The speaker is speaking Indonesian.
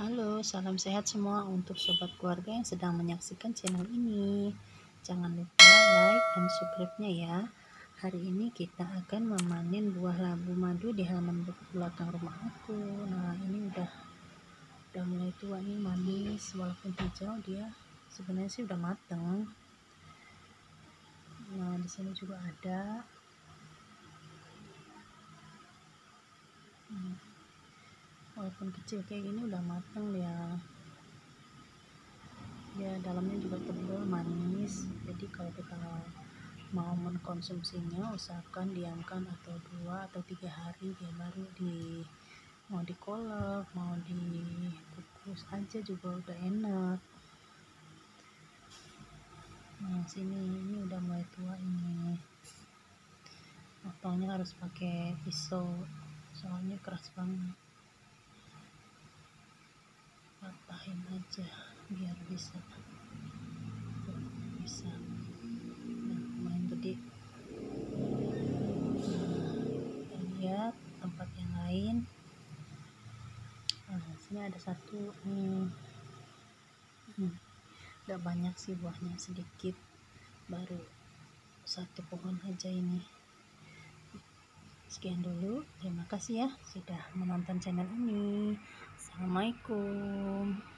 Halo, salam sehat semua untuk sobat keluarga yang sedang menyaksikan channel ini. Jangan lupa like dan subscribe-nya ya. Hari ini kita akan memanen buah labu madu di halaman belakang rumah aku. Nah, ini udah mulai tua nih, manis walaupun hijau, dia sebenarnya sih udah mateng. Nah, di sini juga ada. Walaupun kecil kayak gini udah mateng dia. Dia dalamnya juga tebal, manis. Jadi kalau kita mau mengkonsumsinya, usahakan diamkan atau 2 atau 3 hari, dia baru mau dikolak, mau dikukus aja juga udah enak. Nah, sini ini udah mulai tua ini. Potongnya harus pakai pisau, soalnya keras banget. Patahin aja biar bisa. Nah, lumayan gede. Kita lihat tempat yang lain. Nah, sini ada satu nih. Gak banyak sih buahnya, sedikit, baru satu pohon aja ini. Sekian dulu, terima kasih ya sudah menonton channel ini. Assalamualaikum.